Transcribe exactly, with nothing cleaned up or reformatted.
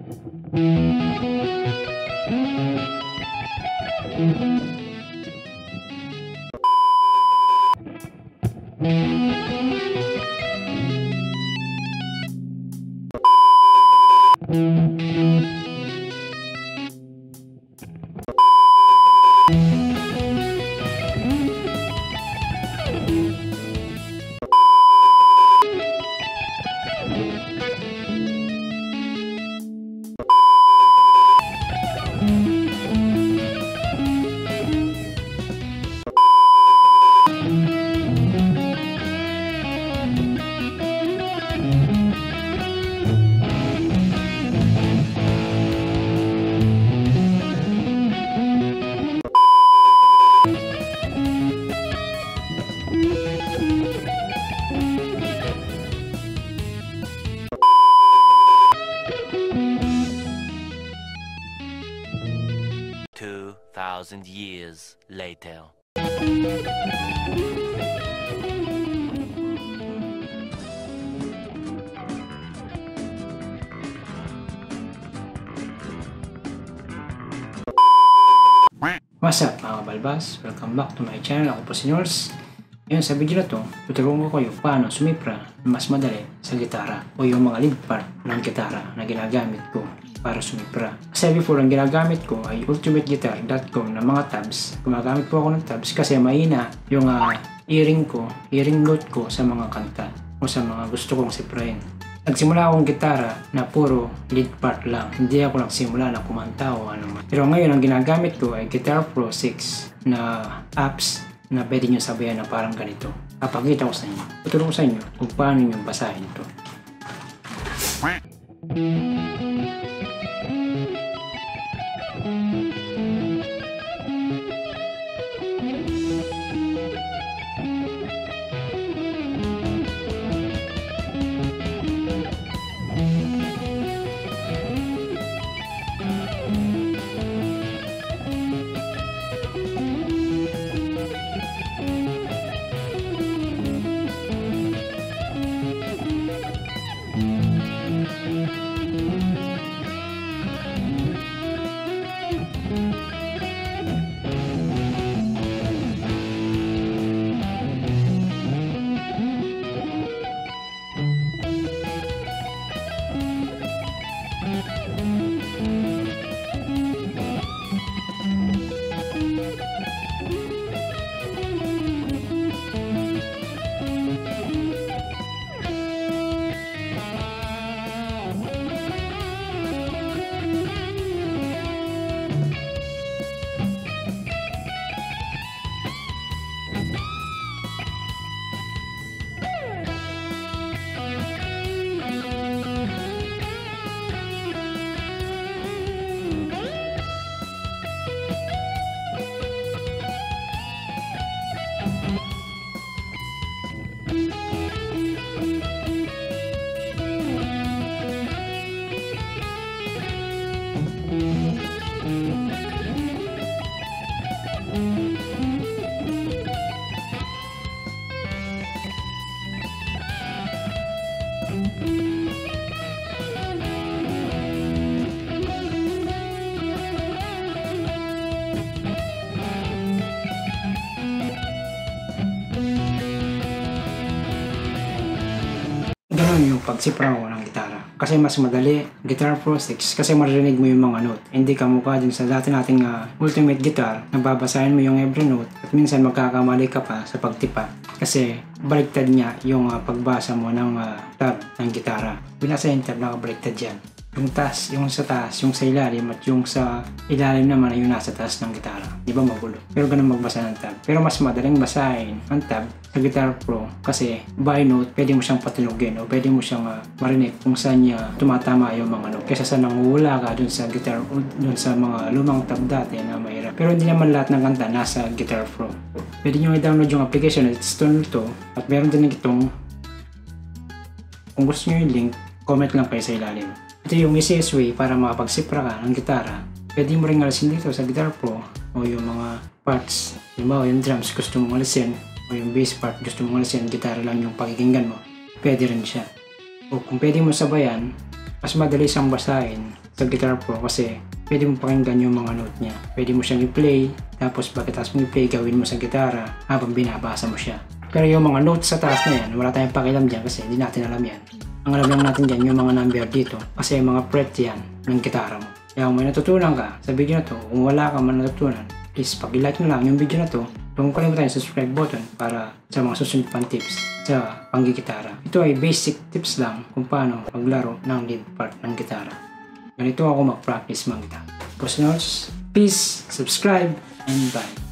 Two thousand years later. What's up mga balbas? Welcome back to my channel. Ako po si Nors. Ngayon sa video na to, tuturuan ko kayo paano sumipra na mas madali sa gitara o yung mga lead part ng gitara na ginagamit ko para sumipra. Kasi before, ang ginagamit ko ay ultimate guitar dot com na mga tabs. Gumagamit po ako ng tabs kasi mahina yung uh, earring ko, earring note ko sa mga kanta o sa mga gusto kong siprain. Nagsimula akong gitara na puro lead part lang. Hindi ako nagsimula na kumanta o ano man. Pero ngayon ang ginagamit ko ay Guitar Pro six na apps na pwede nyo sabayan na parang ganito. Papakita ko sa inyo. Tuturo ko sa inyo kung paano nyo basahin ito. Ganun yung pagsipra ko ng gitara. Kasi mas madali, Guitar Pro six, kasi maririnig mo yung mga note. Hindi ka mukha din sa dati nating uh, ultimate guitar, nababasahin mo yung every note at minsan magkakamali ka pa sa pagtipa. Kasi baliktad niya yung uh, pagbasa mo ng uh, tab ng gitara. Binasa yung tab, nakabaliktad yan. Yung taas, yung sa taas, yung sa ilalim at yung sa ilalim naman ay yung nasa taas ng gitara. Di ba magulo? Pero ganun magbasa ng tab. Pero mas madaling basahin ang tab sa Guitar Pro kasi by note, pwede mo siyang patunogin o pwede mo siyang uh, marinig kung saan niya tumatama yung mga note. Kesa sa nanguhula ka dun sa guitar, dun sa mga lumang tab dati na mahirap. Pero hindi naman lahat ng kanta nasa Guitar Pro. Pwede nyo i-download yung application at ito nito at meron din itong, kung gusto nyo yung link, comment lang kayo sa ilalim. Ito yung easiest way para makapagsipra ka ng gitara. Pwede mo rin alisin dito sa Guitar Pro o yung mga parts. Diba, yung drums gusto mong alisin o yung bass part gusto mong alisin, gitara lang yung pakikinggan mo. Pwede rin siya. O kung pwede mo sabayan, mas madali siyang basahin sa Guitar Pro kasi pwede mo pakinggan yung mga note niya. Pwede mo siyang i-play, tapos pagkatapos mo i-play, gawin mo sa gitara habang binabasa mo siya. Pero yung mga notes sa taas na yan, wala tayong pakialam dyan kasi hindi natin alam yan. Ang alam lang natin dyan yung mga number dito kasi yung mga fret yan ng gitara mo. Kaya kung may natutunan ka sa video na to, kung wala ka man natutunan, please pag-like nyo lang yung video na to. Huwag kalimutan yung subscribe button para sa mga susunod pang tips sa panggigitara. Ito ay basic tips lang kung paano maglaro ng lead part ng gitara. Ganito ako mag-practice mag-gitara. Personals, peace, subscribe, and bye.